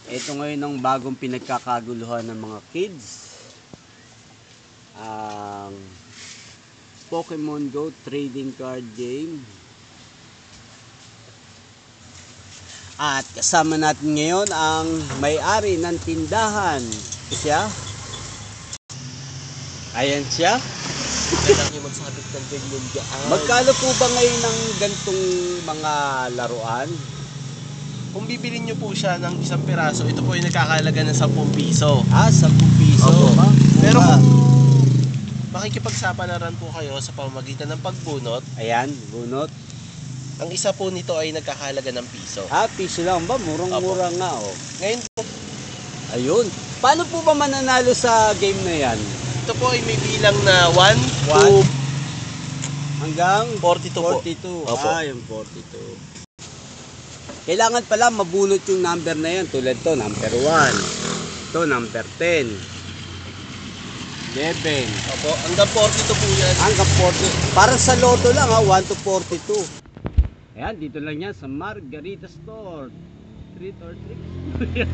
Ito ngayon ang bagong pinagkakaguluhan ng mga kids. Ang Pokemon Go trading card game. At kasama natin ngayon ang may-ari ng tindahan. Siya. Ayan siya. Kailangan yung magsabit ng ganyan dyan. Magkano po ba ngayon ng gantong mga laruan? Kung bibili nyo po siya ng isang piraso, ito po yung nagkakalaga ng 10 piso. 10 piso. Opo. Ba? Pero kung makikipagsapalaran po kayo sa pamamagitan ng pagbunot, Ayan, bunot. ang isa po nito ay nagkakalaga ng piso. Piso lang ba? Murang-mura nga oh. Ngayon po, Ayun. Paano po ba mananalo sa game na yan? ito po ay may bilang na 1 One. to Hanggang 42 po. 42. Opo. Yung 42. Kailangan pala mabunot yung number na yan. Tulad to, number 1. Ito, number 10. 11. Opo, hanggang 42 po yan. Hanggang 40. Parang sa loto lang 1 to 42. Ayan, dito lang yan sa Margarita Store. Treat or treat.